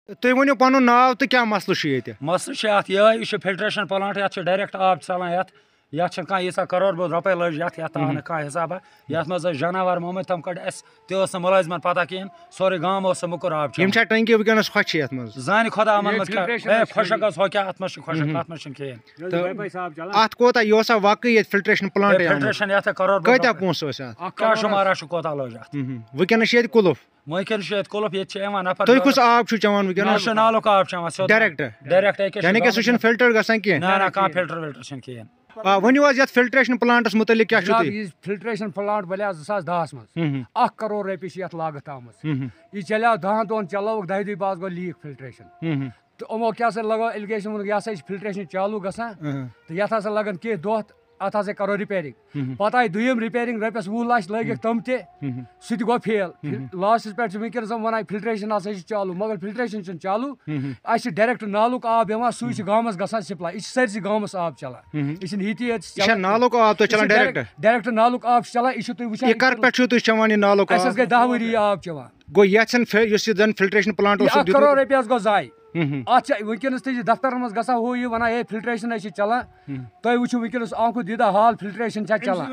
تُہۍ ؤنِو پَنُن ناو تہٕ کیٛاہ مسلہٕ چھُ ییٚتہِ؟ مسلہٕ چھُ اَتھ یِہوٚے یہِ چھُ فِلٹریشن پلانٹ یَتھ چھُ ڈایریکٹ آب ژَلان یَتھ چھُنہٕ کانٛہہ ییٖژاہ کَرور بوٚد رۄپَے لٔج یَتھ آو نہٕ کانٛہہ حِسابا یَتھ منٛز ٲسۍ جاناوار مٲمٕتۍ تِم کٔڑۍ اَسہِ تہِ ٲس نہٕ مُلٲزمَن پتہ کِہیٖنۍ سورُے گام اوس سُہ موٚکُر آب یِم چھا ٹنکی وٕنکٮ۪نس خۄشہِ یَتھ منٛز؟ زانہِ خۄدا یِمن منٛز کیٛاہ خۄشک حظ ہۄ کیٛاہ اَتھ منٛز چھُ خۄشک اَتھ منٛز چھُنہٕ کِہیٖنۍ تہٕ اَتھ کوتاہ یہِ اوسا واقعٕے ییٚتہِ فِلٹریشن پٕلانٹ فِلٹریشن یَتھ کَرور کۭتیاہ پونٛسہٕ ٲسۍ اَتھ؟ کیٛاہ شُمارا چھُ کوتاہ لٔج اَتھ وٕنکٮ۪نس چھِ ییٚتہِ قُلُف وٕنکٮ۪ن چھُ ییٚتہِ قُلُف ییٚتہِ چھِ یِوان نفر تُہۍ کُس آب چھُو چٮ۪وان أسۍ وٕنکٮ۪نس؟ چھِ نالُک آب چٮ۪وان سیوٚد ڈایریکٹ یعنی کہِ سُہ چھُنہٕ فِلٹر گژھان کینٛہہ؟ نہ کانٛہہ فِلٹر وِلٹر چھُنہٕ کِہیٖنۍ ؤنِو حظ یَتھ فِلٹریشن پٕلانٹس مُتعلِق کیٛاہ چھُو تُہۍ؟ یہِ فِلٹریشن پٕلانٹ بَلیو 2010 منٛز 1 کَرور رۄپیہِ چھِ یَتھ لاگتھ آمٕژ یہِ چلیو 10 دۄہن چلٲوُکھ 10 دۄہہِ بعد گوٚو لیٖک فِلٹریشن تہٕ یِمو کیٛاہ سا لگٲو ایلگیشن ووٚنُکھ یہِ ہسا چھِ فِلٹریشن چالوٗ گژھان تہٕ یَتھ ہسا لگن کینٛہہ دۄہ اَتھ ہسا کرو رِپیرِنٛگ پتہٕ آیہِ دوٚیِم رِپیرِنٛگ رۄپیَس 20 لچھ لٲگِکھ تِم تہِ سُہ تہِ گوٚو فیل لاسٹس پٮ۪ٹھ چھِ وٕنکیٚنس وَنان فِلٹریشن ہسا چھِ چالوٗ مگر فِلٹریشن چھُنہٕ چالوٗ اَسہِ چھِ ڈایریکٹ نالُک آب یِوان سُے چھُ گامس گژھان سپلاے یہِ چھِ سٲرسٕے گامس آب چلان یہِ چھِنہٕ ییٚتی یٲژ نالُک آب تۄہہِ چلان ڈایریکٹ نالُک آب چھُ چلان یہِ چھُو تُہۍ وٕچھان یہِ کر پٮ۪ٹھ چھُو تُہۍ چٮ۪وان یہِ نالُک اَسہِ آب؟ حظ گٔے 10 ؤری یہِ آب چٮ۪وان گوٚو یَتھ یُس یہِ زن فِلٹریشن پٕلانٹ اوس 1 کَرور رۄپیہِ حظ گوٚو ضایہِ اَتھ چھِ وٕنکیٚنس تہِ چھِ دفترن منٛز گژھان ہُہ یہِ وَنان ہے فِلٹریشن چھِ چلان تُہۍ وٕچھِو وٕنکیٚنس آنکھو دیٖدا حال فِلٹریشن چھا چلان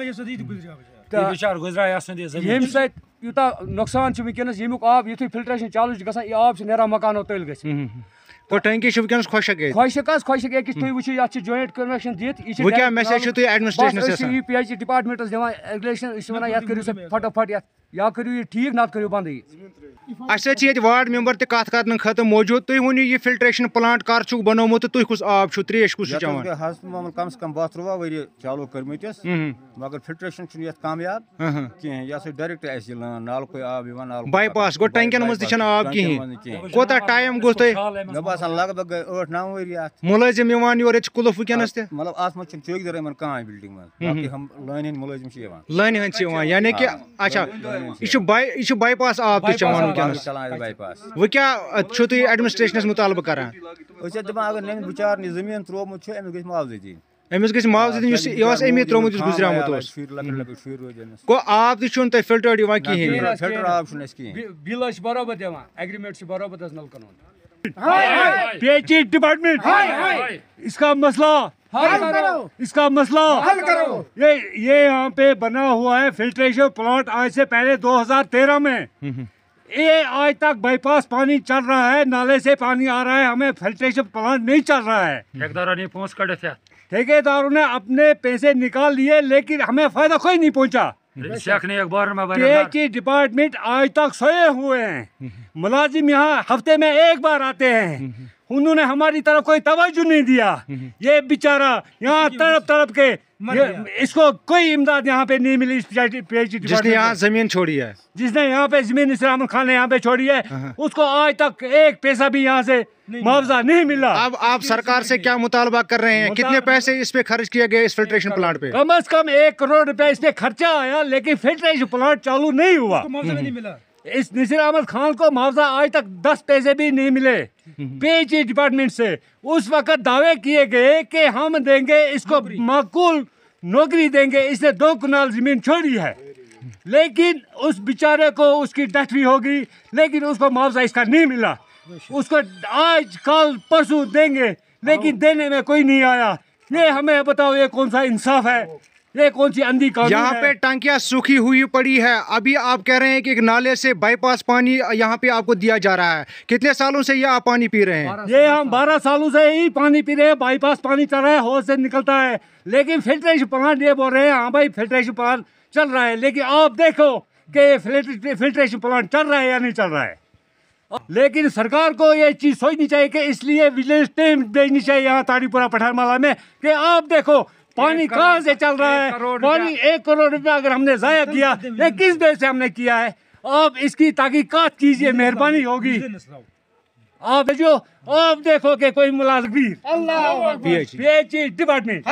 ییٚمہِ سۭتۍ یوٗتاہ نۄقصان چھُ وٕنکیٚنس ییٚمیُک آب یِتھُے فِلٹریشن چالوٗ چھُ گژھان یہِ آب چھُ نیران مکانو تٔلۍ گٔژھِتھ گوٚو ٹنکی چھِ وٕنکیٚنس خۄشک ییٚتہِ؟ خۄشک حظ خۄشک أکِس تُہۍ وٕچھِو یَتھ چھِ جویِنٹ کنویکشن دِتھ یہِ چھِ وۄنۍ کیٛاہ میسیج چھُو تُہۍ ایڈمِنسٹریشنس أسۍ چھِ پی ایچ ای ڈپارٹمنٹس دِوان ایگلیشن أسۍ چھِ وَنان یَتھ کٔرِو سا فٹوفٹ یَتھ یا کٔرِو یہِ ٹھیٖک نتہٕ کٔرِو بنٛدٕے اَسہِ سۭتۍ چھِ ییٚتہِ وارڈ ممبر تہِ کتھ کرنہٕ خٲطرٕ موٗجوٗد تُہۍ ؤنِو یہِ فِلٹریشن پٕلانٹ کر چھُکھ بنومُت تہٕ تُہۍ کُس آب چھُو ترٛیش کُس چھُو چٮ۪وان؟ کم سے کم 12 ؤری چالوٗ کٔرمٕتِس مگر فِلٹریشن چھُنہٕ یتھ کامیاب کِہینۍ یہِ ہسا ڈایریکٹ اَسہِ نالکُے آب یِوان باے پاس گوٚو ٹنکین منٛز تہِ چھُنہٕ آب کِہینۍ کوتاہ ٹایم گوٚو تۄہہِ؟ مےٚ باسان لگ بگ گٔے 8-9 ؤری اَتھ مُلٲزِم یِوان یور ییٚتہِ چھُ قُلُف وٕنکیٚنس تہِ؟ مطلب اَتھ منٛز چھُنہٕ چوکیدار یِوان کانٛہہ بِلڈِنٛگ منٛز باقٕے ہم لٲنہِ ہٕنٛدۍ مُلٲزِم چھِ یِوان لٲنہِ ہٕنٛدۍ چھِ یِوان یعنی کہِ اچھا یہِ چھُ باے پاس آب تُہۍ چٮ۪وان وٕنکیٚنس چلان باے پاس وۄنۍ کیٛاہ چھُو تُہۍ ایڈمِنسٹریشنس مُطالبہٕ کران؟ أسۍ چھِ دَپان اگر نہٕ أمِس بِچارن یہِ زٔمیٖن ترٛوومُت چھُ أمِس گژھِ معاوضہٕ دِنۍ أمِس گژھِ معاوضہٕ دِنۍ یُس اوس امی ترٛوومُت یُس گُزریومُت اوس لۄکٕٹۍ لۄکٕٹۍ شُرۍ روٗدۍ أمِس گوٚو آب تہِ چھُنہٕ تۄہہِ فِلٹٲرڈ یِوان کِہینۍ؟ فِلٹر آب چھُنہٕ اَسہِ کِہینۍ بِل حظ چھِ برابر دِوان ایگریمنٹ چھِ برابر حظ نلکن ہُنٛد پی ایچ ای ڈپارٹمنٹ اس کا مسئلہ یہ یہاں پہ بنا ہوا ہے فلٹریشن پلانٹ آج سے پہلے 2013 میں یہ آج تک بائی پاس پانی چل رہا ہے نالے سے پانی آ رہا ہے ہمیں فلٹریشن پلانٹ نہیں چل رہا ہے ٹھیکیداروں نے اپنے پیسے نکال لیے لیکن ہمیں فائدہ کوئی نہیں پہنچا پی ایچ ای ڈپارٹمنٹ آج تک سوئے ہوئے ہیں ملازم یہاں ہفتے میں ایک بار آتے ہیں انہوں نے ہماری طرف کوئی توجہ نہیں دیا یہ بیچارہ یہاں تڑپ تڑپ کے اس کو کوئی امداد یہاں پہ نہیں ملی پی ایچ ای جس نے یہاں زمین چھوڑی ہے جس نے یہاں پہ زمین نصیر احمد خان نے یہاں پہ چھوڑی ہے اس کو آج تک ایک پیسہ بھی یہاں سے معاوضہ نہیں ملا اب آپ سرکار سے کیا مطالبہ کر رہے ہیں کتنے پیسے اس پہ خرچ کیے گئے اس فلٹریشن پلانٹ پہ؟ کم از کم 1 کروڑ روپے اس پہ خرچہ آیا لیکن فلٹریشن پلانٹ چالو نہیں ہوا اس نصیر احمد خان کو معاوضہ آج تک 10 پیسے بھی نہیں ملے پی ایچ ای ڈپارٹمنٹ سے اس وقت دعوے کیے گئے کہ ہم دیں گے اس کو معقول نوکری دیں گے اس نے 2 کنال زمین چھوڑی ہے لیکن اس بیچارے کو اس کی ڈیتھ بھی ہوگی لیکن اس کو معاوضہ اس کا نہیں ملا اس کو آج کل پرسوں دیں گے لیکن دینے میں کوئی نہیں آیا یہ ہمیں بتاؤ یہ کون سا انصاف ہے یہ کون سی اندھی قانون ہے؟ یہاں پہ ٹانکیاں سوکھی ہوئی پڑی ہے ابھی آپ کہہ رہے ہیں کہ ایک نالے سے بائی پاس پانی یہاں پہ آپ کو دیا جا رہا ہے کتنے سالوں سے یہ آپ پانی پی رہے ہیں؟ یہ ہم 12 سالوں سے ہی پانی پی رہے ہیں بائی پاس پانی چل رہا ہے حوض سے نکلتا ہے لیکن فلٹریشن پلانٹ یہ بول رہے ہیں ہاں بھائی فلٹریشن پلانٹ چل رہا ہے لیکن آپ دیکھو کہ فلٹریشن پلانٹ چل رہا ہے یا نہیں چل رہا ہے لیکن سرکار کو یہ چیز سوچنی چاہیے کہ اس لیے وجیلنس ٹیم بھیجنی چاہیے یہاں تاڑی پورہ پٹھان مالا میں کہ آپ دیکھو پانی کہاں سے چل رہا ہے پانی 1 کروڑ روپیہ اگر ہم نے ضائع کیا یہ کس وجہ سے ہم نے کیا ہے آپ اس کی تحقیقات کیجیے مہربانی ہوگی آپ دیکھو کہ کوئی ملازم پی ایچ ای ڈپارٹمنٹ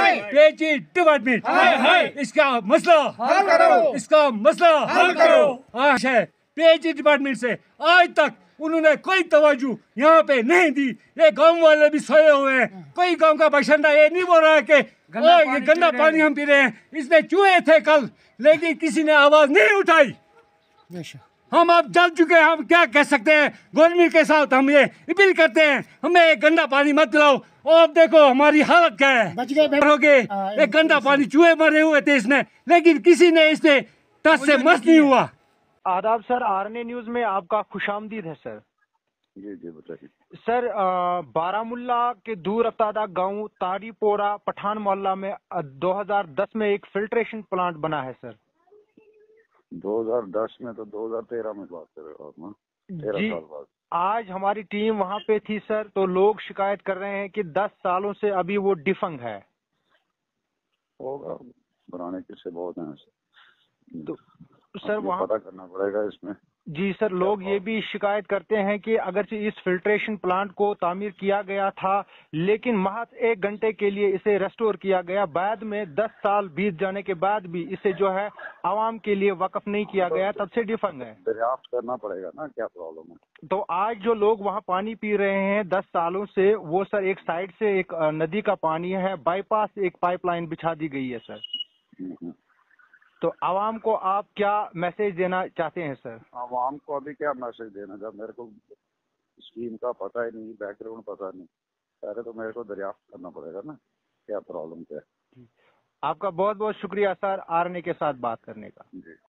اس کا مسئلہ حل کرو پی ایچ ای ڈپارٹمنٹ سے آج تک انہوں نے کوئی توجہ یہاں پہ نہیں دی یہ گاؤں والے بھی سوئے ہوئے ہیں کوئی گاؤں کا باشندہ یہ نہیں بول رہا ہے کہ یہ گندا پانی ہم پی رہے ہیں اس میں چوہے تھے کل لیکن کسی نے آواز نہیں اٹھائی हम अब जल चुके हैं, हम क्या कह सकते हैं। गवर्नमेंट के साथ हम ये अपील करते हैं, हमें एक गंदा पानी मत पिलाओ। और अब देखो हमारी हालत क्या है, हो गए एक गंदा पानी, चूहे मरे हुए थे इसमें, लेकिन किसी ने इस पे टच से मस नहीं हुआ। आदाब सर, आरएनए न्यूज में आपका खुशामदीद है सर। जी बताइए सर, बारामुल्ला के दूर अफ्तादा गांव तारीपोरा पठान मोहल्ला में 2010 में एक फिल्ट्रेशन प्लांट बना है सर। 2010 में तो 2013 में बात कर रहे हो आप ना, 13 जी, साल बाद। आज हमारी टीम वहां पे थी सर, तो लोग शिकायत कर रहे हैं कि 10 सालों से अभी वो डिफंग है। होगा, बनाने किससे बहुत हैं ऐसे। तो सर वहाँ पता करना पड़ेगा इसमें। जी सर, लोग ये भी शिकायत करते हैं कि अगरचे इस फिल्ट्रेशन प्लांट को तामीर किया गया था, लेकिन महज 1 घंटे के लिए इसे रेस्टोर किया गया, बाद में 10 साल बीत जाने के बाद भी इसे जो है आवाम के लिए वक्फ नहीं किया गया, तब से डिफंग है। दरियाफ्त करना पड़ेगा ना क्या प्रॉब्लम है। तो आज जो लोग वहाँ पानी पी रहे हैं 10 सालों से, वो सर एक साइड से एक नदी का पानी है, बाईपास एक पाइपलाइन बिछा दी गई है सर। हम्म। तो आवाम को आप क्या मैसेज देना चाहते हैं सर? आवाम को अभी क्या मैसेज देना, जब मेरे को स्कीम का पता ही नहीं, बैकग्राउंड पता नहीं, पहले तो मेरे को दरियाफ्त करना पड़ेगा ना क्या प्रॉब्लम क्या है। आपका बहुत बहुत शुक्रिया सर, आरएनए के साथ बात करने का। जी।